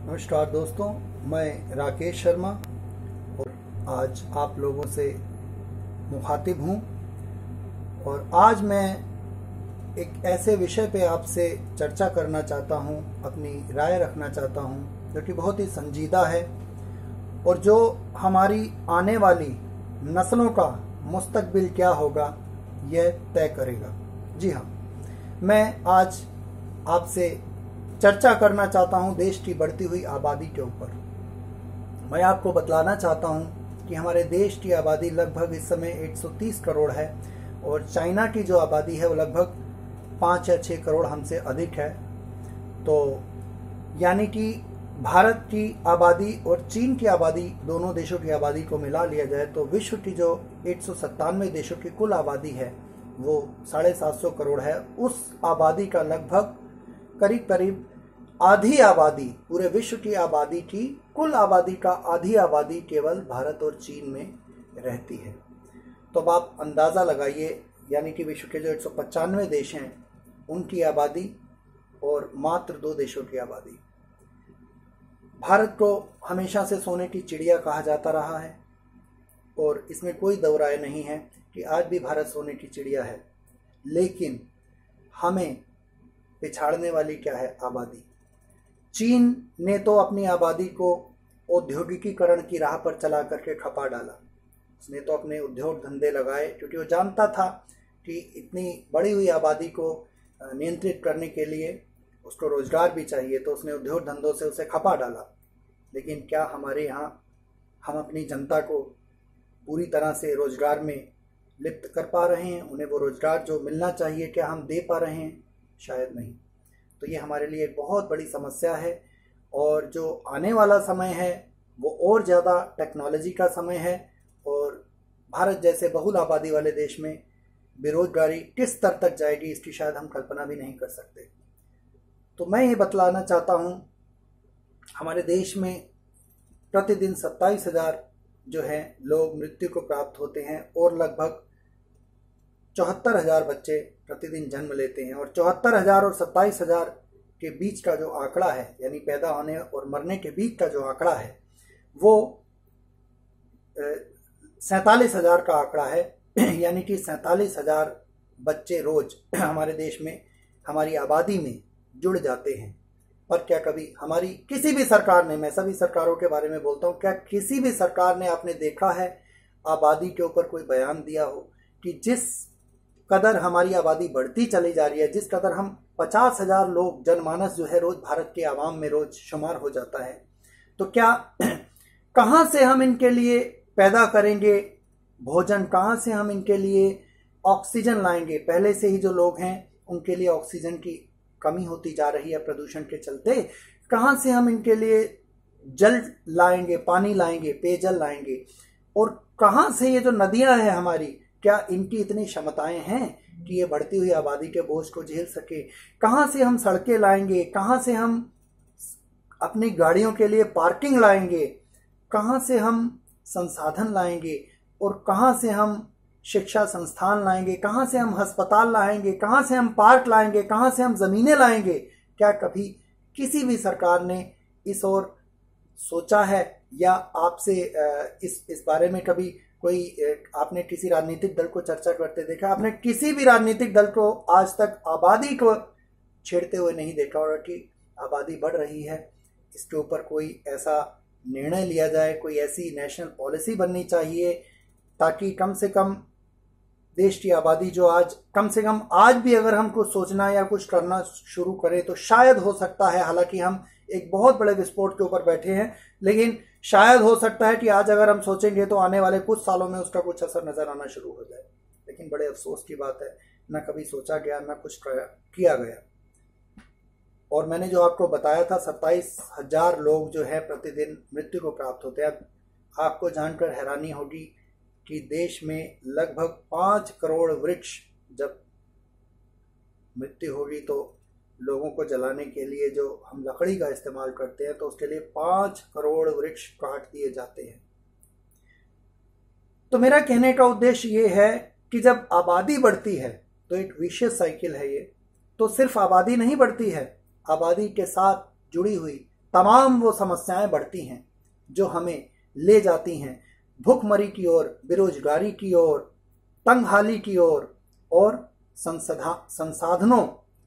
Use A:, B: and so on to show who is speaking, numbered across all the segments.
A: नमस्कार दोस्तों, मैं राकेश शर्मा और आज आप लोगों से मुखातिब हूँ। और आज मैं एक ऐसे विषय पे आपसे चर्चा करना चाहता हूँ, अपनी राय रखना चाहता हूँ जो कि बहुत ही संजीदा है और जो हमारी आने वाली नस्लों का मुस्तकबिल क्या होगा यह तय करेगा। जी हाँ, मैं आज आपसे चर्चा करना चाहता हूं देश की बढ़ती हुई आबादी के ऊपर। मैं आपको बतलाना चाहता हूं कि हमारे देश की आबादी लगभग इस समय 130 करोड़ है और चाइना की जो आबादी है वो लगभग 5 या 6 करोड़ हमसे अधिक है। तो यानी कि भारत की आबादी और चीन की आबादी, दोनों देशों की आबादी को मिला लिया जाए तो विश्व की जो 197 देशों की कुल आबादी है वो 750 करोड़ है। उस आबादी का लगभग करीब करीब आधी आबादी, पूरे विश्व की आबादी की कुल आबादी का आधी आबादी केवल भारत और चीन में रहती है। तो अब आप अंदाज़ा लगाइए, यानी कि विश्व के जो 195 देश हैं उनकी आबादी और मात्र 2 देशों की आबादी। भारत को हमेशा से सोने की चिड़िया कहा जाता रहा है और इसमें कोई दो राय नहीं है कि आज भी भारत सोने की चिड़िया है, लेकिन हमें पिछाड़ने वाली क्या है? आबादी। चीन ने तो अपनी आबादी को औद्योगिकीकरण की राह पर चला करके खपा डाला। उसने तो अपने उद्योग धंधे लगाए क्योंकि वो जानता था कि इतनी बड़ी हुई आबादी को नियंत्रित करने के लिए उसको रोजगार भी चाहिए, तो उसने उद्योग धंधों से उसे खपा डाला। लेकिन क्या हमारे यहाँ हम अपनी जनता को पूरी तरह से रोजगार में लिप्त कर पा रहे हैं? उन्हें वो रोजगार जो मिलना चाहिए क्या हम दे पा रहे हैं? शायद नहीं। तो ये हमारे लिए एक बहुत बड़ी समस्या है और जो आने वाला समय है वो और ज़्यादा टेक्नोलॉजी का समय है और भारत जैसे बहुल आबादी वाले देश में बेरोजगारी किस स्तर तक जाएगी इसकी शायद हम कल्पना भी नहीं कर सकते। तो मैं ये बतलाना चाहता हूँ, हमारे देश में प्रतिदिन 27,000 जो है लोग मृत्यु को प्राप्त होते हैं और लगभग 74,000 बच्चे प्रतिदिन जन्म लेते हैं। और 74,000 और 27,000 के बीच का जो आंकड़ा है, यानी पैदा होने और मरने के बीच का जो आंकड़ा है वो 47,000 का आंकड़ा है। यानी कि 47,000 बच्चे रोज हमारे देश में, हमारी आबादी में जुड़ जाते हैं। पर क्या कभी हमारी किसी भी सरकार ने, मैं सभी सरकारों के बारे में बोलता हूँ, क्या किसी भी सरकार ने आपने देखा है आबादी के ऊपर कोई बयान दिया हो कि जिस कदर हमारी आबादी बढ़ती चली जा रही है, जिस कदर हम 50,000 लोग, जनमानस जो है रोज भारत के आवाम में रोज शुमार हो जाता है, तो क्या कहाँ से हम इनके लिए पैदा करेंगे भोजन? कहाँ से हम इनके लिए ऑक्सीजन लाएंगे? पहले से ही जो लोग हैं उनके लिए ऑक्सीजन की कमी होती जा रही है प्रदूषण के चलते। कहाँ से हम इनके लिए जल लाएंगे, पानी लाएंगे, पेयजल लाएंगे? और कहाँ से ये जो नदियां हैं हमारी, क्या इनकी इतनी क्षमताएं हैं कि ये बढ़ती हुई आबादी के बोझ को झेल सके? कहाँ से हम सड़कें लाएंगे? कहाँ से हम अपनी गाड़ियों के लिए पार्किंग लाएंगे? कहाँ से हम संसाधन लाएंगे? और कहाँ से हम शिक्षा संस्थान लाएंगे? कहाँ से हम अस्पताल लाएंगे? कहाँ से हम पार्क लाएंगे? कहाँ से हम ज़मीनें लाएंगे? क्या कभी किसी भी सरकार ने इस ओर सोचा है? या आपसे इस बारे में कभी कोई आपने किसी राजनीतिक दल को चर्चा करते देखा? आपने किसी भी राजनीतिक दल को आज तक आबादी को छेड़ते हुए नहीं देखा? और कि आबादी बढ़ रही है, इसके ऊपर कोई ऐसा निर्णय लिया जाए, कोई ऐसी नेशनल पॉलिसी बननी चाहिए ताकि कम से कम देश की आबादी जो आज, कम से कम आज भी अगर हम कुछ सोचना या कुछ करना शुरू करें तो शायद हो सकता है, हालांकि हम एक बहुत बड़े विस्फोट के ऊपर बैठे हैं, लेकिन शायद हो सकता है कि आज अगर हम सोचेंगे तो आने वाले कुछ सालों में उसका कुछ असर नजर आना शुरू हो जाए। लेकिन बड़े अफसोस की बात है, ना कभी सोचा गया, ना कुछ किया गया। और मैंने जो आपको बताया था 27,000 लोग जो है प्रतिदिन मृत्यु को प्राप्त होते हैं। अब आपको जानकर हैरानी होगी कि देश में लगभग 5 करोड़ वृक्ष, जब मृत्यु होगी तो लोगों को जलाने के लिए जो हम लकड़ी का इस्तेमाल करते हैं तो उसके लिए 5 करोड़ वृक्ष काट दिए जाते हैं। तो मेरा कहने का उद्देश्य ये है कि जब आबादी बढ़ती है तो एक विशेष साइकिल है ये। तो सिर्फ आबादी नहीं बढ़ती है, आबादी के साथ जुड़ी हुई तमाम वो समस्याएं बढ़ती हैं जो हमें ले जाती हैं भूखमरी की ओर, बेरोजगारी की ओर, तंगहाली की ओर और संसाधनों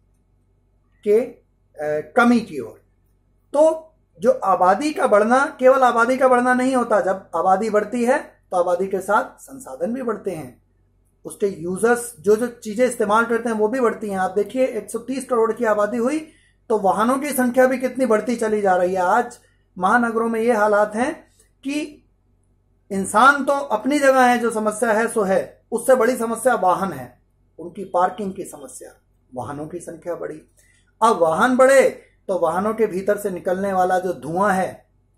A: के कमी की ओर। तो जो आबादी का बढ़ना, केवल आबादी का बढ़ना नहीं होता, जब आबादी बढ़ती है तो आबादी के साथ संसाधन भी बढ़ते हैं, उसके यूजर्स जो जो चीजें इस्तेमाल करते हैं वो भी बढ़ती हैं। आप देखिए 130 करोड़ की आबादी हुई तो वाहनों की संख्या भी कितनी बढ़ती चली जा रही है। आज महानगरों में ये हालात हैं कि इंसान तो अपनी जगह है, जो समस्या है सो है, उससे बड़ी समस्या वाहन है, उनकी पार्किंग की समस्या। वाहनों की संख्या बढ़ी, अब वाहन बढ़े तो वाहनों के भीतर से निकलने वाला जो धुआं है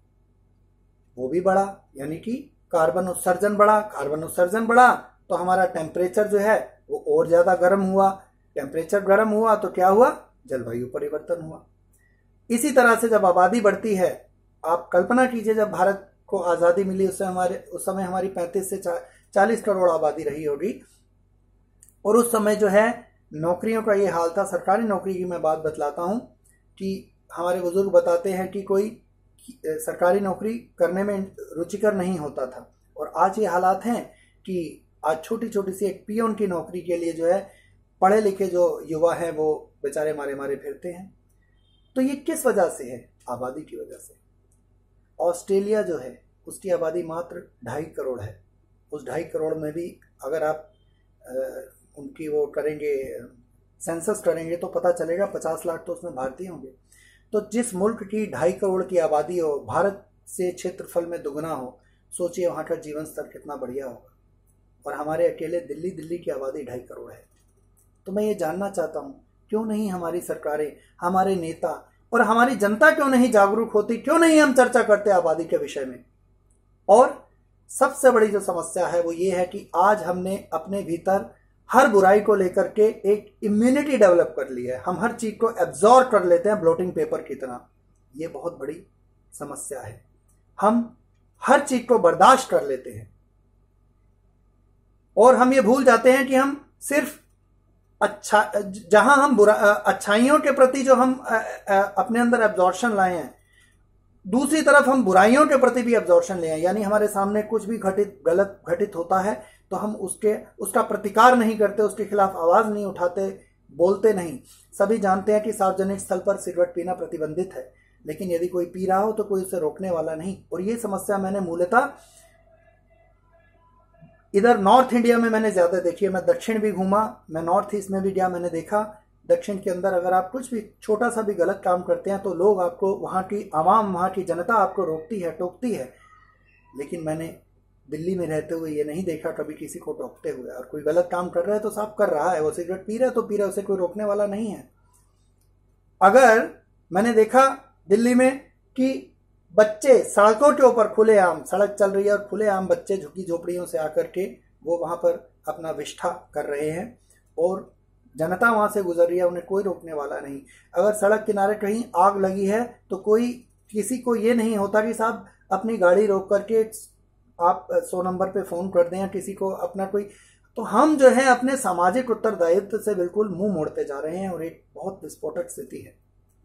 A: वो भी बढ़ा, यानी कि कार्बन उत्सर्जन बढ़ा। कार्बन उत्सर्जन बढ़ा तो हमारा टेम्परेचर जो है वो और ज्यादा गर्म हुआ। टेम्परेचर गर्म हुआ तो क्या हुआ, जलवायु परिवर्तन हुआ। इसी तरह से जब आबादी बढ़ती है, आप कल्पना कीजिए जब भारत को आजादी मिली उस समय हमारी 35 से 40 करोड़ आबादी रही होगी, और उस समय जो है नौकरियों का ये हाल था। सरकारी नौकरी की मैं बात बतलाता हूं कि हमारे बुजुर्ग बताते हैं कि कोई सरकारी नौकरी करने में रुचिकर नहीं होता था, और आज ये हालात हैं कि आज छोटी छोटी सी एक पियोन की नौकरी के लिए जो है पढ़े लिखे जो युवा हैं वो बेचारे मारे मारे फिरते हैं। तो ये किस वजह से है, आबादी की वजह से। ऑस्ट्रेलिया जो है उसकी आबादी मात्र 2.5 करोड़ है। उस 2.5 करोड़ में भी अगर आप उनकी वो करेंगे, सेंसस करेंगे तो पता चलेगा 50 लाख तो उसमें भारतीय होंगे। तो जिस मुल्क की 2.5 करोड़ की आबादी हो, भारत से क्षेत्रफल में दुगना हो, सोचिए वहाँ का जीवन स्तर कितना बढ़िया होगा। और हमारे अकेले दिल्ली की आबादी 2.5 करोड़ है। तो मैं ये जानना चाहता हूँ, क्यों नहीं हमारी सरकारें, हमारे नेता और हमारी जनता क्यों नहीं जागरूक होती, क्यों नहीं हम चर्चा करते आबादी के विषय में। और सबसे बड़ी जो समस्या है वो ये है कि आज हमने अपने भीतर हर बुराई को लेकर के एक इम्यूनिटी डेवलप कर ली है। हम हर चीज को एब्जॉर्ब कर लेते हैं ब्लोटिंग पेपर की तरह। ये बहुत बड़ी समस्या है। हम हर चीज को बर्दाश्त कर लेते हैं और हम ये भूल जाते हैं कि हम सिर्फ जहां हम अच्छाइयों के प्रति जो हम अपने अंदर एब्जॉर्प्शन लाए हैं, दूसरी तरफ हम बुराइयों के प्रति भी एब्जॉर्प्शन ले आए। यानी हमारे सामने कुछ भी गलत घटित होता है तो हम उसका प्रतिकार नहीं करते, उसके खिलाफ आवाज नहीं उठाते, बोलते नहीं। सभी जानते हैं कि सार्वजनिक स्थल पर सिगरेट पीना प्रतिबंधित है, लेकिन यदि कोई पी रहा हो तो कोई उसे रोकने वाला नहीं। और ये समस्या मैंने मूलतः इधर नॉर्थ इंडिया में मैंने ज्यादा देखी है। मैं दक्षिण भी घूमा, मैं नॉर्थ ईस्ट में भी गया, मैंने देखा दक्षिण के अंदर अगर आप कुछ भी छोटा सा भी गलत काम करते हैं तो लोग आपको, वहां की आवाम, वहां की जनता आपको रोकती है, टोकती है। लेकिन मैंने दिल्ली में रहते हुए ये नहीं देखा कभी किसी को टोकते हुए। और कोई गलत काम कर रहा है तो साफ कर रहा है, वो सिगरेट पी रहा है तो पी रहा है, उसे कोई रोकने वाला नहीं है। अगर मैंने देखा दिल्ली में कि बच्चे सड़कों के ऊपर खुलेआम, सड़क चल रही है और खुलेआम बच्चे झुग्गी झोपड़ियों से आकर के वो वहां पर अपना विष्ठा कर रहे हैं और जनता वहां से गुजर रही है, उन्हें कोई रोकने वाला नहीं। अगर सड़क किनारे कहीं आग लगी है तो कोई, किसी को ये नहीं होता कि साहब अपनी गाड़ी रोक करके आप 100 नंबर पे फोन कर दें या किसी को अपना कोई। तो हम जो है अपने सामाजिक उत्तरदायित्व से बिल्कुल मुंह मोड़ते जा रहे हैं और एक बहुत विस्फोटक स्थिति है।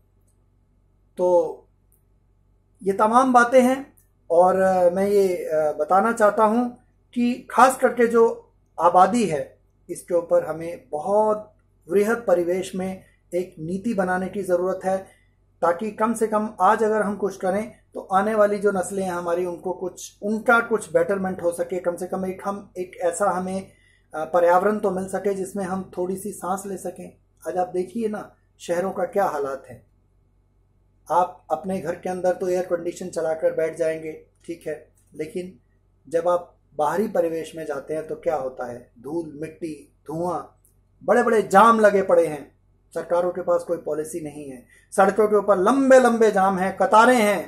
A: तो ये तमाम बातें हैं और मैं ये बताना चाहता हूं कि खास करके जो आबादी है इसके ऊपर हमें बहुत वृहद परिवेश में एक नीति बनाने की जरूरत है, ताकि कम से कम आज अगर हम कुछ करें तो आने वाली जो नस्लें हैं हमारी, उनका कुछ बेटरमेंट हो सके। कम से कम एक ऐसा हमें पर्यावरण तो मिल सके जिसमें हम थोड़ी सी सांस ले सकें। आज आप देखिए ना शहरों का क्या हालात है। आप अपने घर के अंदर तो एयर कंडीशन चलाकर बैठ जाएंगे, ठीक है, लेकिन जब आप बाहरी परिवेश में जाते हैं तो क्या होता है, धूल, मिट्टी, धुआं, बड़े बड़े जाम लगे पड़े हैं। सरकारों के पास कोई पॉलिसी नहीं है, सड़कों के ऊपर लंबे लंबे जाम हैं, कतारें हैं,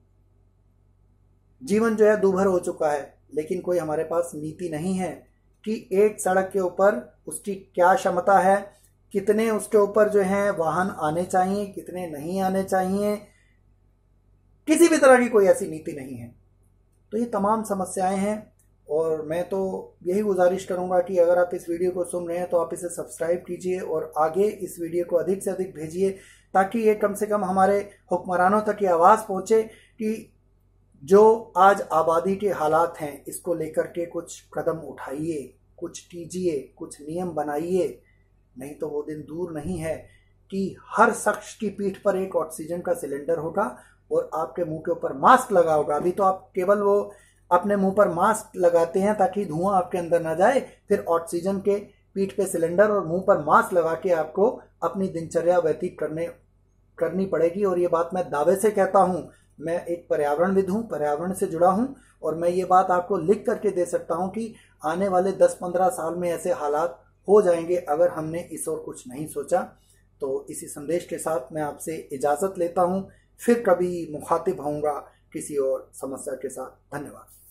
A: जीवन जो है दूभर हो चुका है। लेकिन कोई हमारे पास नीति नहीं है कि एक सड़क के ऊपर उसकी क्या क्षमता है, कितने उसके ऊपर जो है वाहन आने चाहिए, कितने नहीं आने चाहिए। किसी भी तरह की कोई ऐसी नीति नहीं है। तो ये तमाम समस्याएं हैं और मैं तो यही गुजारिश करूंगा कि अगर आप इस वीडियो को सुन रहे हैं तो आप इसे सब्सक्राइब कीजिए और आगे इस वीडियो को अधिक से अधिक भेजिए, ताकि ये कम से कम हमारे हुक्मरानों तक ये आवाज़ पहुँचे कि जो आज आबादी के हालात हैं इसको लेकर के कुछ कदम उठाइए, कुछ कीजिए, कुछ नियम बनाइए। नहीं तो वो दिन दूर नहीं है कि हर शख्स की पीठ पर एक ऑक्सीजन का सिलेंडर होगा और आपके मुंह के ऊपर मास्क लगा होगा। अभी तो आप केवल वो अपने मुंह पर मास्क लगाते हैं ताकि धुआं आपके अंदर ना जाए, फिर ऑक्सीजन के पीठ पे सिलेंडर और मुंह पर मास्क लगा के आपको अपनी दिनचर्या व्यतीत करनी पड़ेगी। और ये बात मैं दावे से कहता हूँ, मैं एक पर्यावरणविद हूँ, पर्यावरण से जुड़ा हूँ, और मैं ये बात आपको लिख करके दे सकता हूँ कि आने वाले 10-15 साल में ऐसे हालात हो जाएंगे अगर हमने इस और कुछ नहीं सोचा। तो इसी संदेश के साथ मैं आपसे इजाज़त लेता हूँ, फिर कभी मुखातिब होऊंगा किसी और समस्या के साथ। धन्यवाद।